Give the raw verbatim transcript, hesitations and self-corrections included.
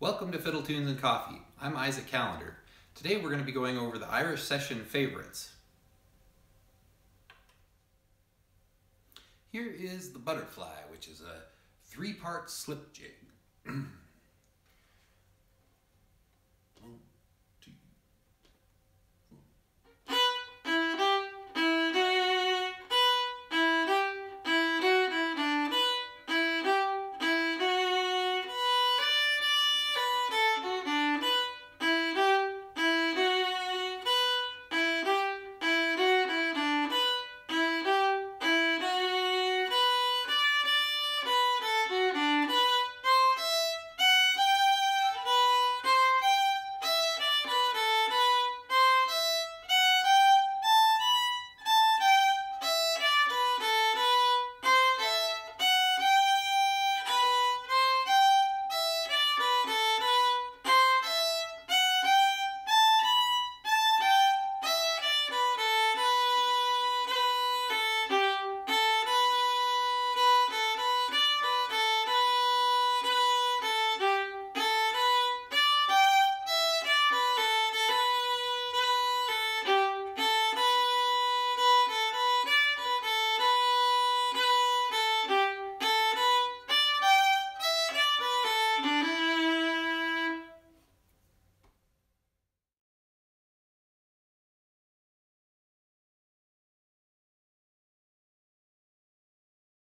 Welcome to Fiddle Tunes and Coffee. I'm Isaac Callender. Today we're going to be going over the Irish session favorites. Here is the butterfly, which is a three-part slip jig.